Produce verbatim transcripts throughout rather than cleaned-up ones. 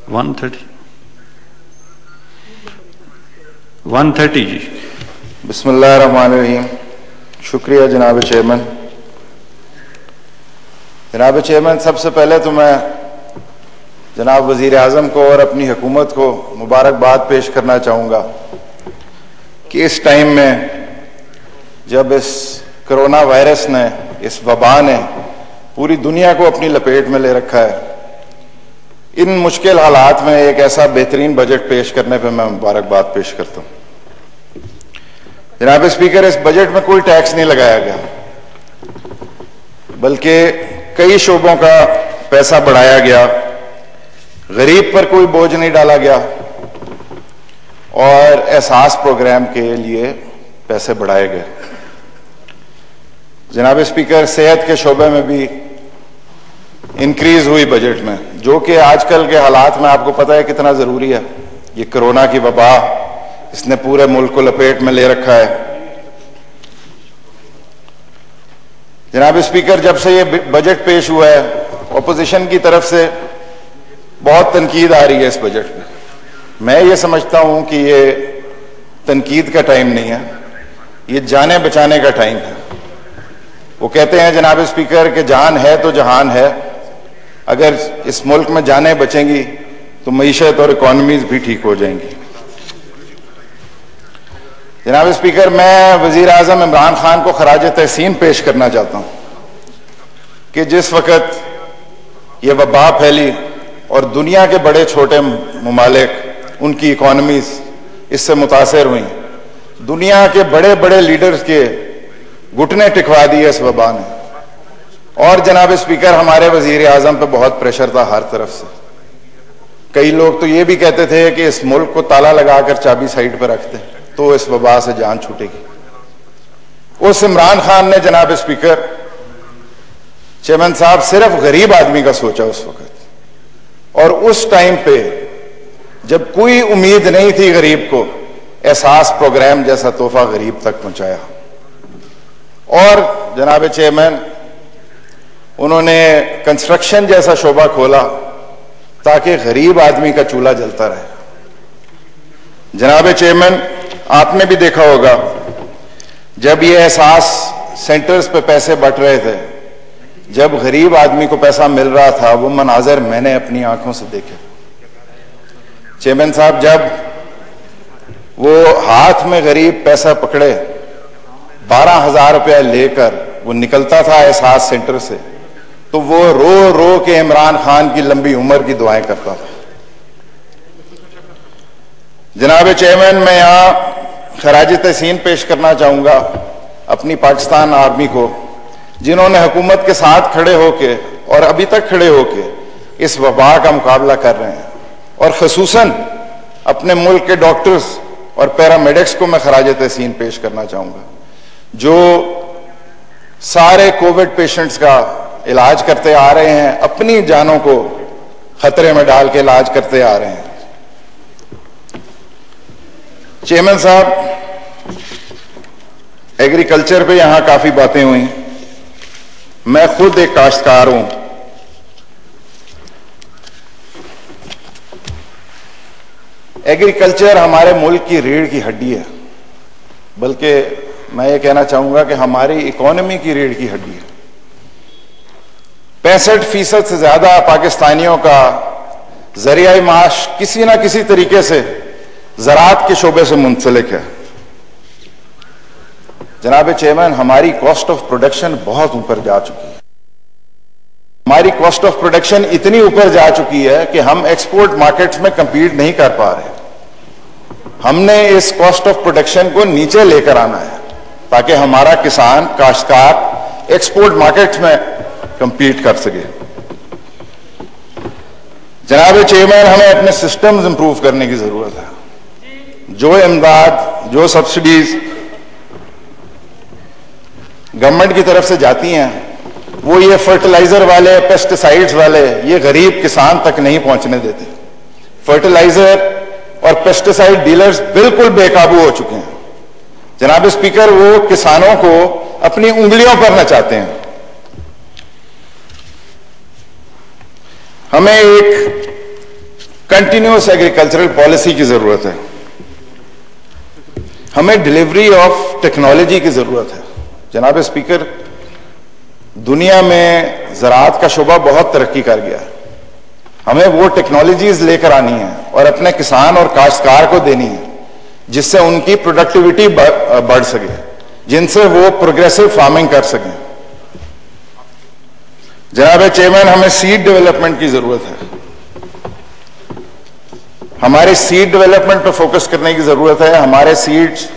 One thirty one thirty जी। बिस्मिल्लाहिर्रहमानिर्रहीम। शुक्रिया जनाब चेयरमैन। जनाब चेयरमैन, सबसे पहले तो मैं जनाब वज़ीर आज़म को और अपनी हुकूमत को मुबारकबाद पेश करना चाहूँगा कि इस टाइम में जब इस कोरोना वायरस ने, इस वबा ने पूरी दुनिया को अपनी लपेट में ले रखा है, इन मुश्किल हालात में एक ऐसा बेहतरीन बजट पेश करने पर मैं मुबारकबाद पेश करता हूँ। जनाब स्पीकर, इस बजट में कोई टैक्स नहीं लगाया गया, बल्कि कई शोबों का पैसा बढ़ाया गया, गरीब पर कोई बोझ नहीं डाला गया और एहसास प्रोग्राम के लिए पैसे बढ़ाए गए। जनाब स्पीकर, सेहत के शोबे में भी इंक्रीज हुई बजट में, जो कि आजकल के हालात में आपको पता है कितना जरूरी है। ये कोरोना की वबा, इसने पूरे मुल्क को लपेट में ले रखा है। जनाब स्पीकर, जब से ये बजट पेश हुआ है, ऑपोजिशन की तरफ से बहुत तनकीद आ रही है इस बजट में। मैं ये समझता हूं कि ये तनकीद का टाइम नहीं है, ये जाने बचाने का टाइम है। वो कहते हैं जनाब स्पीकर कि जान है तो जहान है। अगर इस मुल्क में जानें बचेंगी तो मईशत और इकॉनमीज भी ठीक हो जाएंगी। जनाब स्पीकर, मैं वजीर आजम इमरान खान को खराज तहसीन पेश करना चाहता हूं कि जिस वक्त ये वबा फैली और दुनिया के बड़े छोटे मुमालिक, उनकी इकॉनमीज इससे मुतासर हुई, दुनिया के बड़े बड़े लीडर्स के घुटने टिकवा दिए इस वबा ने। और जनाब स्पीकर, हमारे वजीर आजम पे बहुत प्रेशर था हर तरफ से। कई लोग तो ये भी कहते थे कि इस मुल्क को ताला लगाकर चाबी साइड पर रखते तो इस वबा से जान छूटेगी। उस इमरान खान ने जनाब स्पीकर, चेयरमैन साहब, सिर्फ गरीब आदमी का सोचा उस वक्त, और उस टाइम पे जब कोई उम्मीद नहीं थी गरीब को, एहसास प्रोग्राम जैसा तोहफा गरीब तक पहुंचाया। और जनाब चेयरमैन, उन्होंने कंस्ट्रक्शन जैसा शोबा खोला ताकि गरीब आदमी का चूल्हा जलता रहे। जनाब चेयरमैन, आपने भी देखा होगा जब ये एहसास सेंटर्स पे पैसे बंट रहे थे, जब गरीब आदमी को पैसा मिल रहा था, वो मनाजर मैंने अपनी आंखों से देखे। चेयरमैन साहब, जब वो हाथ में गरीब पैसा पकड़े, बारह हजार रुपया लेकर वो निकलता था एहसास सेंटर से, तो वो रो रो के इमरान खान की लंबी उम्र की दुआएं करता था। जनाब चेयरमैन, मैं यहां खराज तहसीन पेश करना चाहूंगा अपनी पाकिस्तान आर्मी को, जिन्होंने हुकूमत के साथ खड़े होके और अभी तक खड़े होके इस वबा का मुकाबला कर रहे हैं। और खसूसन अपने मुल्क के डॉक्टर्स और पैरामेडिक्स को मैं खराज तहसीन पेश करना चाहूंगा, जो सारे कोविड पेशेंट्स का इलाज करते आ रहे हैं, अपनी जानों को खतरे में डाल के इलाज करते आ रहे हैं। चेयरमैन साहब, एग्रीकल्चर पे यहां काफी बातें हुई। मैं खुद एक काश्तकार हूं। एग्रीकल्चर हमारे मुल्क की रीढ़ की हड्डी है, बल्कि मैं ये कहना चाहूंगा कि हमारी इकोनॉमी की रीढ़ की हड्डी है। पैंसठ फीसद से ज्यादा पाकिस्तानियों का जरिया माश किसी ना किसी तरीके से ज़राअत के शोबे से मुंसलिक है। जनाब चेयरमैन, हमारी कॉस्ट ऑफ प्रोडक्शन बहुत ऊपर जा चुकी है। हमारी कॉस्ट ऑफ प्रोडक्शन इतनी ऊपर जा चुकी है कि हम एक्सपोर्ट मार्केट्स में कंपीट नहीं कर पा रहे। हमने इस कॉस्ट ऑफ प्रोडक्शन को नीचे लेकर आना है ताकि हमारा किसान, काश्तकार एक्सपोर्ट मार्केट्स में कंपीट कर सके। जनाब चेयरमैन, हमें अपने सिस्टम्स इंप्रूव करने की जरूरत है। जो इमदाद, जो सब्सिडीज गवर्नमेंट की तरफ से जाती हैं, वो ये फर्टिलाइजर वाले, पेस्टिसाइड्स वाले, ये गरीब किसान तक नहीं पहुंचने देते। फर्टिलाइजर और पेस्टिसाइड डीलर्स बिल्कुल बेकाबू हो चुके हैं। जनाब स्पीकर, वो किसानों को अपनी उंगलियों पर नचाते हैं। हमें एक कंटिन्यूअस एग्रीकल्चरल पॉलिसी की जरूरत है, हमें डिलीवरी ऑफ टेक्नोलॉजी की जरूरत है। जनाब स्पीकर, दुनिया में ज़राअत का शोबा बहुत तरक्की कर गया है, हमें वो टेक्नोलॉजीज लेकर आनी है और अपने किसान और काश्तकार को देनी है जिससे उनकी प्रोडक्टिविटी बढ़ सके, जिनसे वो प्रोग्रेसिव फार्मिंग कर सकें। जनाब चेयरमैन, हमें सीड डेवलपमेंट की जरूरत है, हमारे सीड डेवलपमेंट पर फोकस करने की जरूरत है। हमारे सीड्स,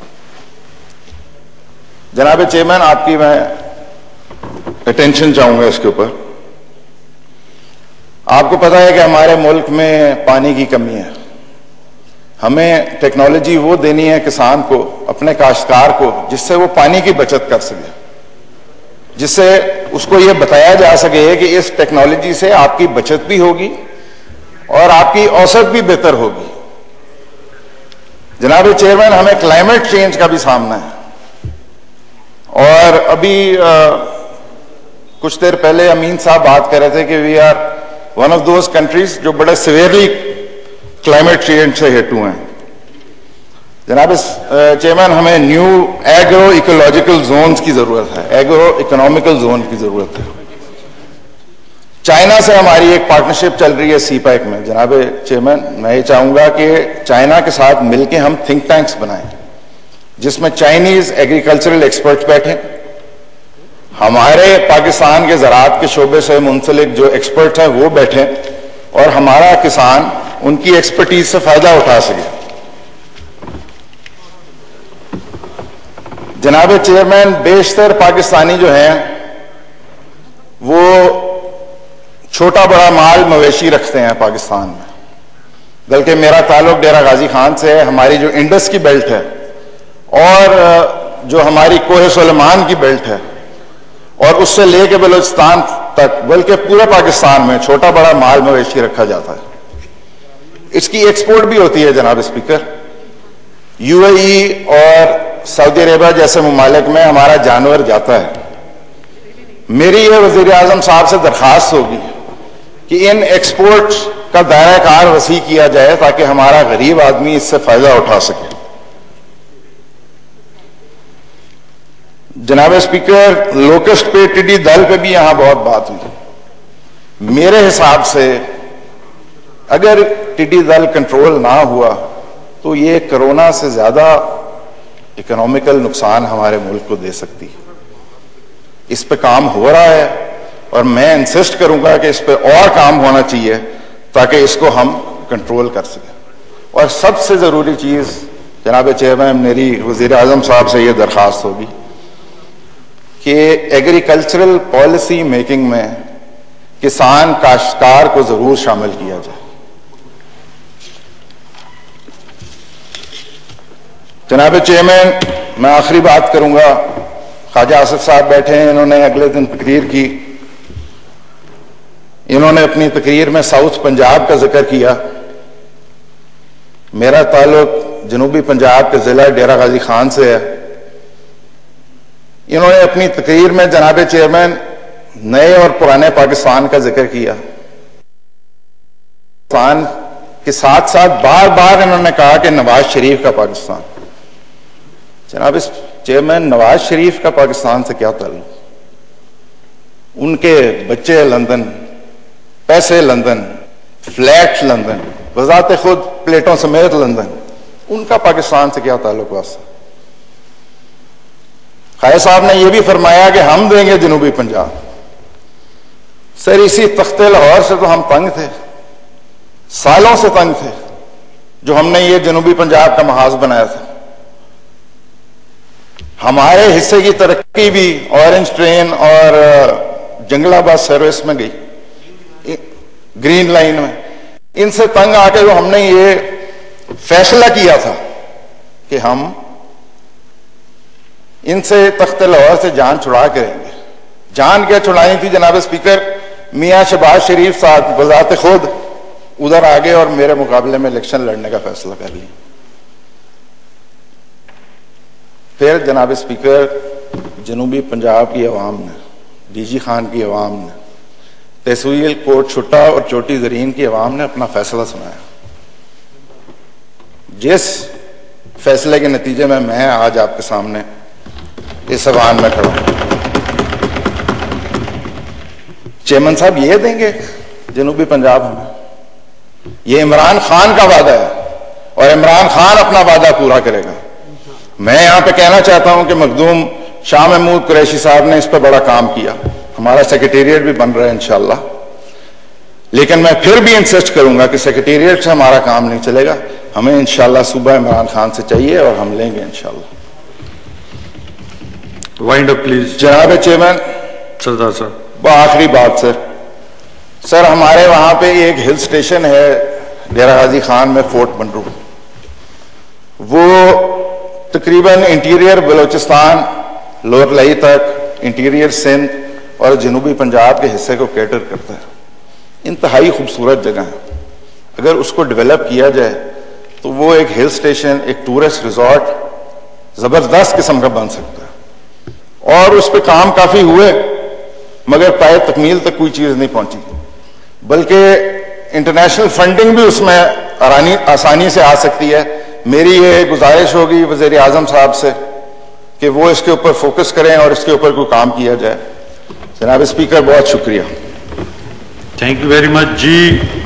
जनाब चेयरमैन, आपकी मैं अटेंशन चाहूंगा इसके ऊपर। आपको पता है कि हमारे मुल्क में पानी की कमी है, हमें टेक्नोलॉजी वो देनी है किसान को, अपने काश्तकार को, जिससे वो पानी की बचत कर सके, जिससे उसको ये बताया जा सके कि इस टेक्नोलॉजी से आपकी बचत भी होगी और आपकी औसत भी बेहतर होगी। जनाब चेयरमैन, हमें क्लाइमेट चेंज का भी सामना है और अभी आ, कुछ देर पहले अमीन साहब बात कर रहे थे कि we are one of those countries जो बड़े सिवियरली क्लाइमेट चेंज से हिट हुए हैं। जनाब चेयरमैन, हमें न्यू एग्रो इकोलॉजिकल जोन्स की जरूरत है, एग्रो इकोनॉमिकल जोन की जरूरत है। चाइना से हमारी एक पार्टनरशिप चल रही है सी पैक में। जनाब चेयरमैन, मैं ये चाहूंगा कि चाइना के साथ मिलकर हम थिंक टैंक्स बनाएं जिसमें चाइनीज एग्रीकल्चरल एक्सपर्ट्स बैठे, हमारे पाकिस्तान के ज़राअत के शोबे से मुंसलिक जो एक्सपर्ट हैं वो बैठे और हमारा किसान उनकी एक्सपर्टीज से फायदा उठा सके। जनाब चेयरमैन, बेशतर पाकिस्तानी जो हैं वो छोटा बड़ा माल मवेशी रखते हैं पाकिस्तान में, बल्कि मेरा ताल्लुक डेरा गाजी खान से है। हमारी जो इंडस की बेल्ट है और जो हमारी कोहे सुलेमान की बेल्ट है और उससे लेके बलूचिस्तान तक, बल्कि पूरे पाकिस्तान में छोटा बड़ा माल मवेशी रखा जाता है। इसकी एक्सपोर्ट भी होती है। जनाब स्पीकर, यूएई और सऊदी अरेबिया जैसे मुमालिक में हमारा जानवर जाता है। मेरी ये वजीर आजम साहब से दरखास्त होगी कि इन एक्सपोर्ट का दायरा कार वसी किया जाए ताकि हमारा गरीब आदमी इससे फायदा उठा सके। जनाब स्पीकर, लोकस्ट पे, टिड्डी दल पे भी यहां बहुत बात हुई। मेरे हिसाब से अगर टिड्डी दल कंट्रोल ना हुआ तो ये कोरोना से ज्यादा इकोनॉमिकल नुकसान हमारे मुल्क को दे सकती है। इस पे काम हो रहा है और मैं इंसिस्ट करूंगा कि इस पे और काम होना चाहिए ताकि इसको हम कंट्रोल कर सकें। और सबसे जरूरी चीज जनाब चेयरमैन, मेरी वजीर आजम साहब से यह दरखास्त होगी कि एग्रीकल्चरल पॉलिसी मेकिंग में किसान काश्तकार को जरूर शामिल किया जाए। जनाब चेयरमैन, मैं आखिरी बात करूंगा। ख्वाजा आसिफ साहब बैठे हैं, इन्होंने अगले दिन तकरीर की। इन्होंने अपनी तकरीर में साउथ पंजाब का जिक्र किया। मेरा ताल्लुक जनूबी पंजाब के जिला डेरा गाजी खान से है। इन्होंने अपनी तकरीर में जनाब चेयरमैन नए और पुराने पाकिस्तान का जिक्र किया। पाकिस्तान के साथ साथ बार बार इन्होंने कहा कि नवाज शरीफ का पाकिस्तान। जनाब चेयरमैन, नवाज शरीफ का पाकिस्तान से क्या ताल्लुक? उनके बच्चे लंदन, पैसे लंदन, फ्लैट लंदन, वजाते खुद प्लेटों समेत लंदन, उनका पाकिस्तान से क्या ताल्लुक वास्ता? खाया साहब ने यह भी फरमाया कि हम देंगे जनूबी पंजाब। सर, इसी तख्ते लाहौर से तो हम तंग थे, सालों से तंग थे, जो हमने ये जनूबी पंजाब का महाज बनाया था। हमारे हिस्से की तरक्की भी ऑरेंज ट्रेन और जंगलाबाद सर्विस में गई, ग्रीन लाइन में। इनसे तंग आके जो हमने ये फैसला किया था कि हम इनसे तख्ते लाहौर से जान छुड़ा करेंगे। जान क्या छुड़ाई थी जनाब स्पीकर? मियां शहबाज शरीफ साहब बजाते खुद उधर आगे और मेरे मुकाबले में इलेक्शन लड़ने का फैसला कर लिया। फिर जनाब स्पीकर, जनूबी पंजाब की अवाम ने, डीजी खान की अवाम ने तहसील कोट छुट्टा और चोटी जरीन की अवाम ने अपना फैसला सुनाया। जिस फैसले के नतीजे में मैं आज आपके सामने इस अवान में खड़ा हूं, चेयरमैन साहब ये देंगे जनूबी पंजाब हमें? ये इमरान खान का वादा है और इमरान खान अपना वादा पूरा करेगा। मैं यहां पे कहना चाहता हूं कि मखदूम शाह महमूद कुरैशी साहब ने इस पर बड़ा काम किया, हमारा सेक्रेटेरिएट भी बन रहा है इंशाल्लाह, लेकिन मैं फिर भी इंसिस्ट करूंगा कि सेक्रेटेरिएट से हमारा काम नहीं चलेगा, हमें इंशाल्लाह सूबा इमरान खान से चाहिए और हम लेंगे इंशाल्लाह। Wind up please. जनाब चेयरमैन, सरदार साहब, वो आखिरी बात सर सर हमारे वहां पे एक हिल स्टेशन है डेरा गाजी खान में, फोर्ट बंडरू, वो तकरीबन इंटीरियर बलोचिस्तान, लोअर लई तक, इंटीरियर सिंध और जनूबी पंजाब के हिस्से को कैटर करता है। इंतहाई खूबसूरत जगह है, अगर उसको डेवलप किया जाए तो वो एक हिल स्टेशन, एक टूरिस्ट रिजॉर्ट जबरदस्त किस्म का बन सकता है। और उस पर काम काफी हुए मगर पाए तकमील तक कोई चीज नहीं पहुंची, बल्कि इंटरनेशनल फंडिंग भी उसमें आसानी से आ सकती है। मेरी ये गुजारिश होगी वज़ीर आज़म साहब से कि वो इसके ऊपर फोकस करें और इसके ऊपर कोई काम किया जाए। जनाब स्पीकर, बहुत शुक्रिया। Thank you very much ji.